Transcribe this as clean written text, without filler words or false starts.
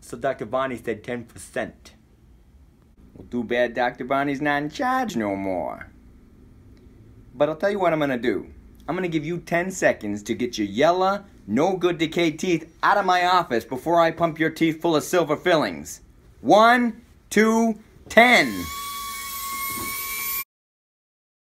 So Dr. Bonnie said 10%. Well, too bad Dr. Bonnie's not in charge no more. But I'll tell you what I'm going to do. I'm going to give you 10 seconds to get your yellow, no good decayed teeth out of my office before I pump your teeth full of silver fillings. 1, 2, 10.